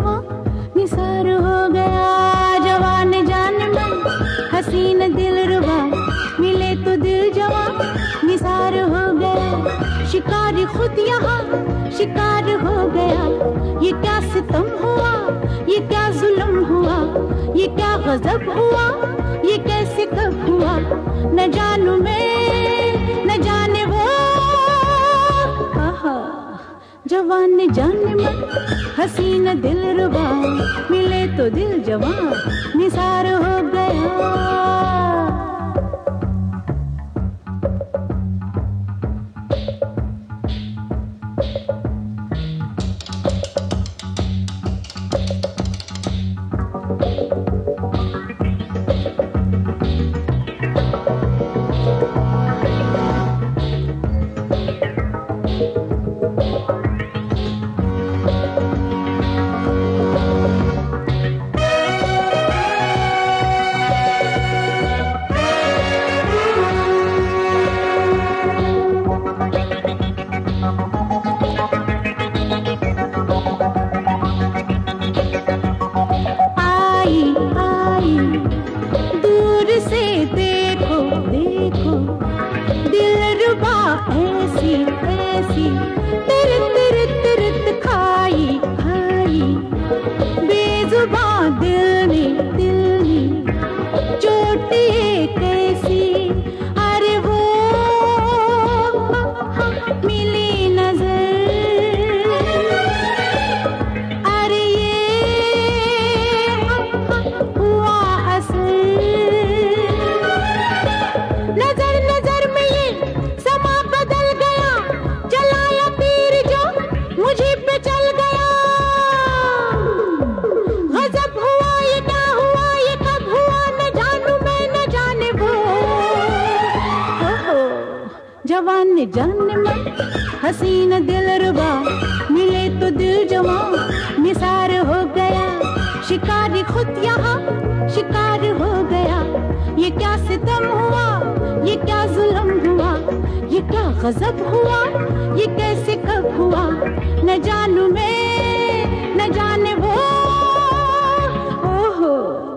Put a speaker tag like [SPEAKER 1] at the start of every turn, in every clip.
[SPEAKER 1] जवां निसार हो गया। जवान जान मन हसीन दिलरुबा, मिले तो दिल जवां निसार हो गया। शिकार खुद यहाँ शिकार हो गया। ये क्या सितम हुआ, ये क्या जुल्म हुआ, ये क्या गजब हुआ, ये कैसे कब हुआ। न जानू मैं न जाने वो, आहा जवान जान मन हसीन दिलरुबा, मिले तो दिल जवां निसार हो गया। जवान जान मन हसीन दिलरुबा, मिले तो दिल जवां निसार हो गया। शिकारी खुद यहाँ शिकार हो गया। ये क्या सितम हुआ, ये क्या जुल्म हुआ, ये क्या गजब हुआ, ये कैसे कब हुआ। न जानू मैं न जाने वो, ओहो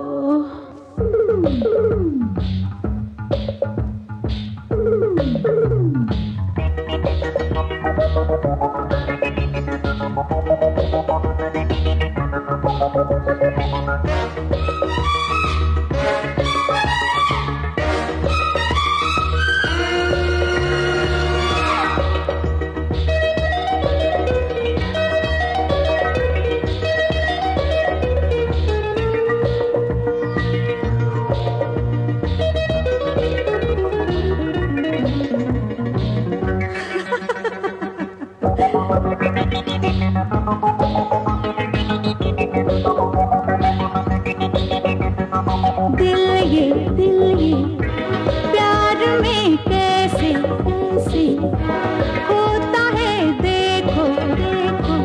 [SPEAKER 1] दिल ये प्यार में कैसे कैसे होता है, देखो देखो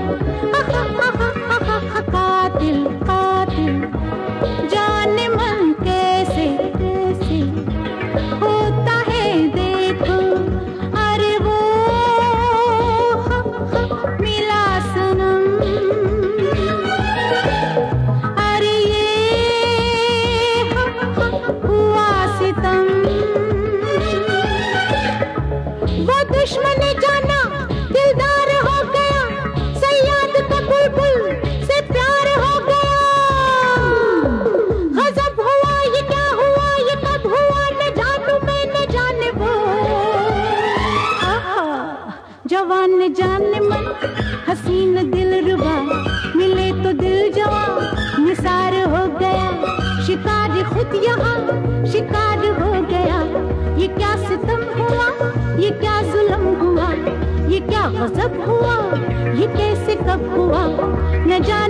[SPEAKER 1] कातिल कातिल जाने मन कैसे कैसे होता है, देखो अरे वो मिला सनम, अरे ये हुआ सितम। वो दुश्मन जाना दिलदार हो गया, सयाद का बुलबुल से प्यार हो गया। गजब हुआ, ये क्या हुआ, ये कब हुआ, न जानू मैं न जाने वो। आहा जवान जान मन हसीन दिलरुबा, मिले तो दिल जवां निसार हो गया। शिकार खुद यहाँ शिकार हो गया। ये क्या सितम हुआ, ये क्या जुल्म हुआ, ये क्या गजब हुआ, ये कैसे कब हुआ, न जाने